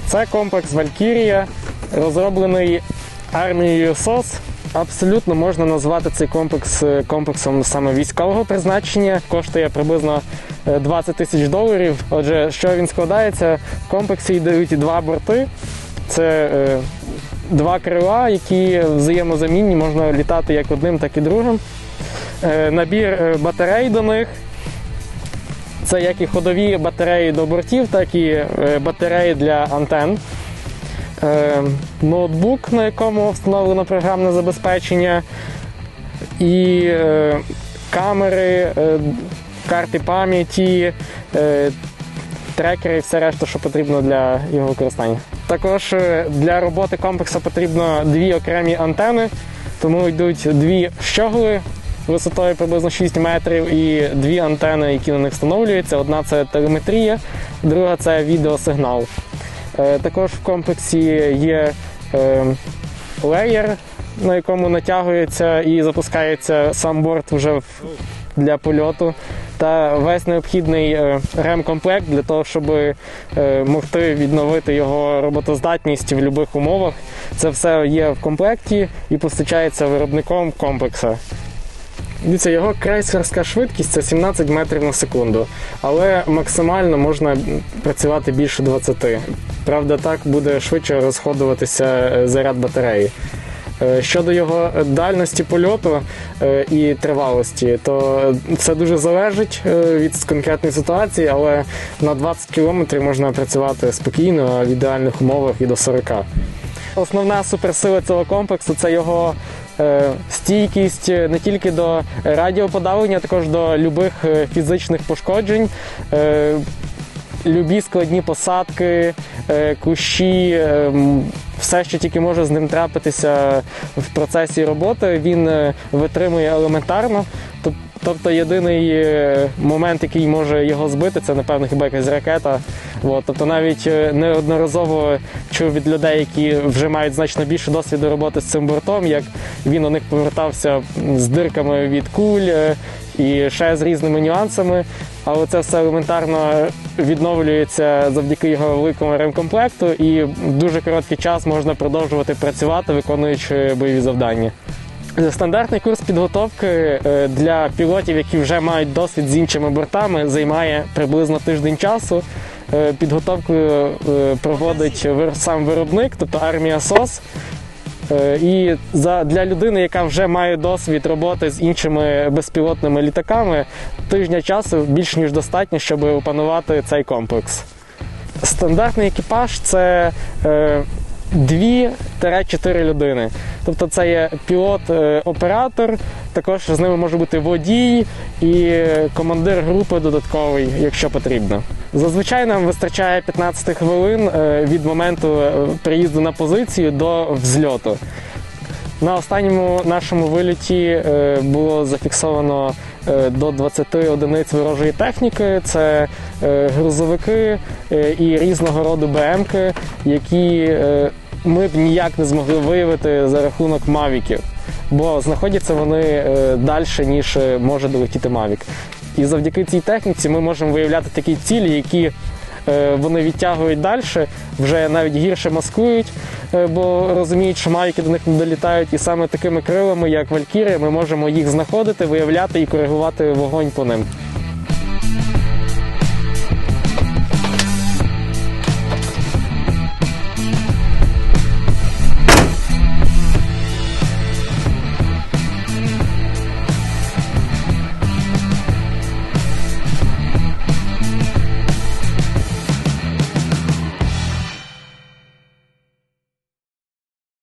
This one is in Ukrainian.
Це комплекс «Валькірія», розроблений армією СОС. Абсолютно можна назвати цей комплекс комплексом саме військового призначення. Коштує приблизно $20 000. Отже, що він складається? В комплексі йдуть два борти. Це два крила, які взаємозамінні, можна літати як одним, так і другим. Набір батарей до них. Це як і ходові батареї до бортів, так і батареї для антен. Ноутбук, на якому встановлено програмне забезпечення, і камери, карти пам'яті, трекери і все решта, що потрібно для його використання. Також для роботи комплексу потрібно дві окремі антени, тому йдуть дві щогли висотою приблизно 6 метрів і дві антени, які на них встановлюються. Одна – це телеметрія, друга – це відеосигнал. Також в комплексі є леєр, на якому натягується і запускається сам борт вже для польоту, та весь необхідний ремкомплект для того, щоб могти відновити його роботоздатність в будь-яких умовах. Це все є в комплекті і постачається виробником комплексу. Дивіться, його крейсерська швидкість – це 17 метрів на секунду, але максимально можна працювати більше 20. Правда, так буде швидше розходуватися заряд батареї. Щодо його дальності польоту і тривалості, то це дуже залежить від конкретної ситуації, але на 20 км можна працювати спокійно, а в ідеальних умовах і до 40. Основна суперсила цього комплексу – це його стійкість не тільки до радіоподавлення, а також до будь-яких фізичних пошкоджень. Любі складні посадки, кущі, все, що тільки може з ним трапитися в процесі роботи, він витримує елементарно. Тобто єдиний момент, який може його збити, це, напевно, хіба якась ракета. Тобто навіть неодноразово чув від людей, які вже мають значно більше досвіду роботи з цим бортом, як він у них повертався з дирками від куль і ще з різними нюансами. Але це все елементарно відновлюється завдяки його великому ремкомплекту, і в дуже короткий час можна продовжувати працювати, виконуючи бойові завдання. Стандартний курс підготовки для пілотів, які вже мають досвід з іншими бортами, займає приблизно тиждень часу. Підготовку проводить сам виробник, тобто армія СОС. І для людини, яка вже має досвід роботи з іншими безпілотними літаками, тижня часу більш ніж достатньо, щоб опанувати цей комплекс. Стандартний екіпаж – це 2-4 людини. Тобто це є пілот-оператор, також з ними може бути водій і командир групи додатковий, якщо потрібно. Зазвичай нам вистачає 15 хвилин від моменту приїзду на позицію до взльоту. На останньому нашому вильоті було зафіксовано до 20 одиниць ворожої техніки. Це грузовики і різного роду БМки, які ми б ніяк не змогли виявити за рахунок мавіків, бо знаходяться вони далі, ніж може долетіти мавік. І завдяки цій техніці ми можемо виявляти такі цілі, які вони відтягують далі, вже навіть гірше маскують, бо розуміють, що мавіки до них не долітають. І саме такими крилами, як Валькірія, ми можемо їх знаходити, виявляти і коригувати вогонь по ним.